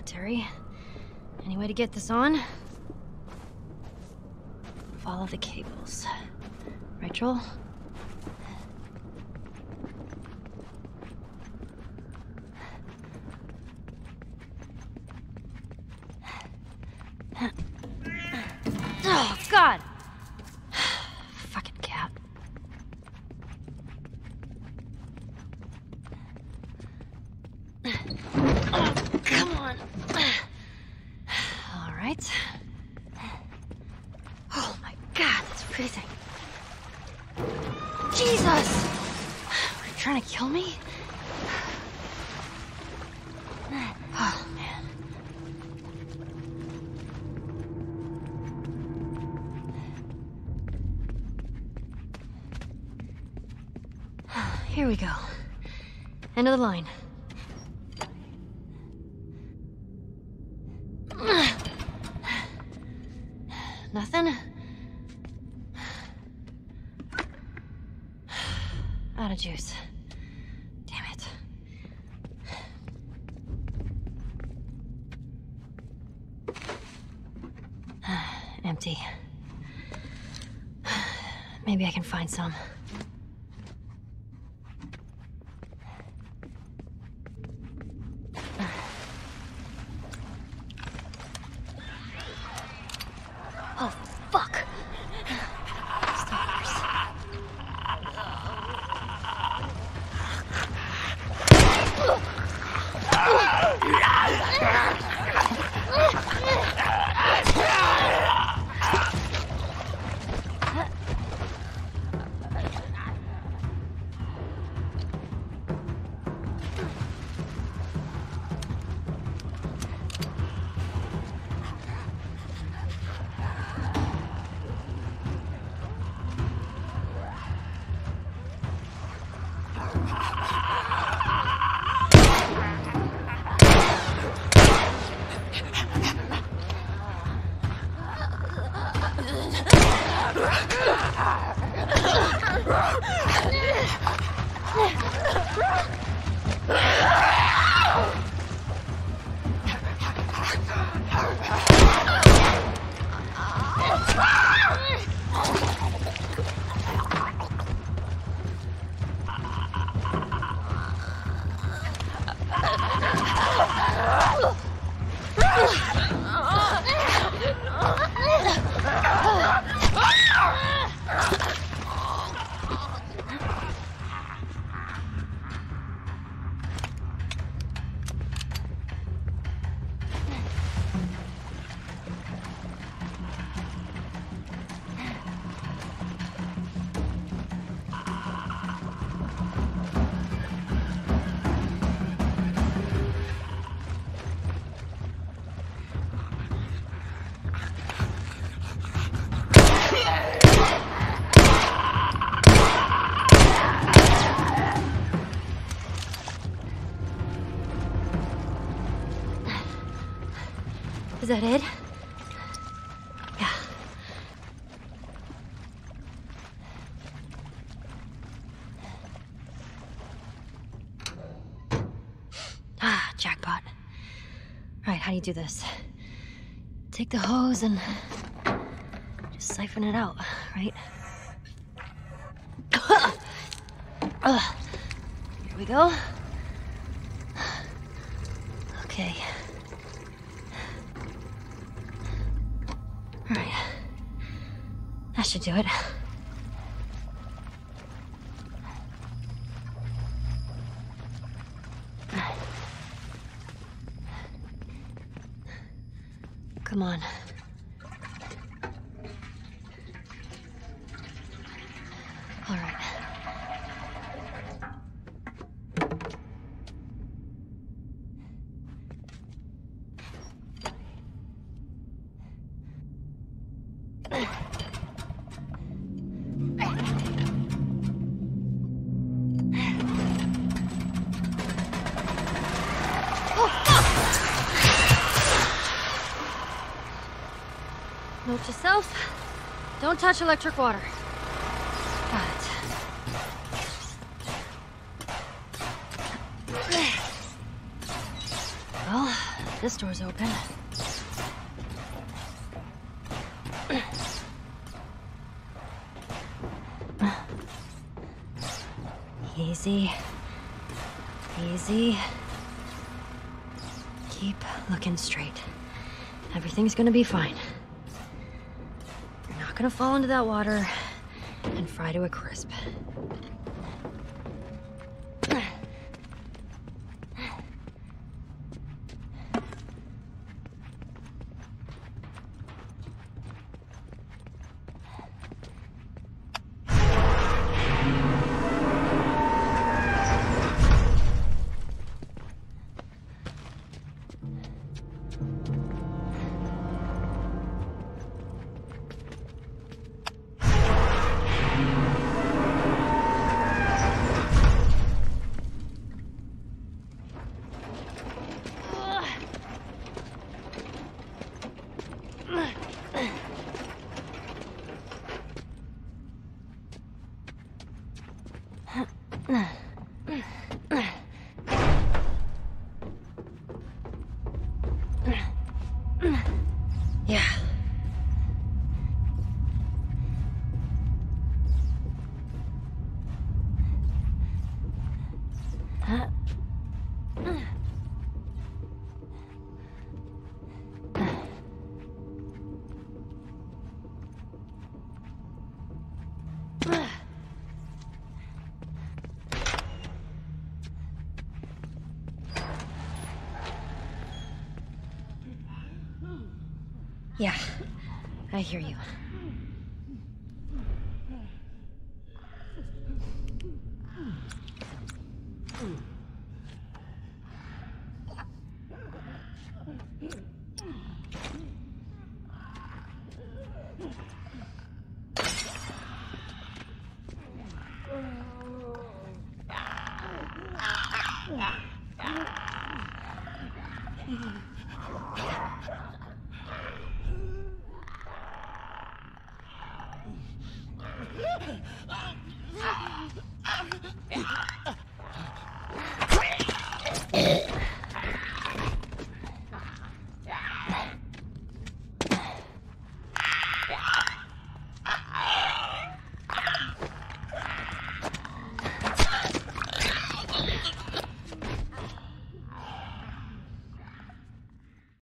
military. Any way to get this on? Follow the cables. Right, Joel? Oh, God! Fucking cat. Oh, come on. All right. Oh my God, it's freezing. Jesus! Are you trying to kill me? Oh, man. Here we go. End of the line. Nothing? Out of juice. Damn it. Empty. Maybe I can find some. Oh, fuck. Stalkers. Is that it? Yeah. Ah, jackpot. Right, how do you do this? Take the hose and just siphon it out, right? Here we go. Okay. All right. That should do it. Come on. All right. Note to self, don't touch electric water. Got it. Well, This door's open. Easy. Easy. Keep looking straight. Everything's gonna be fine. You're not gonna fall into that water and fry to a crisp. Yeah. Yeah, I hear you.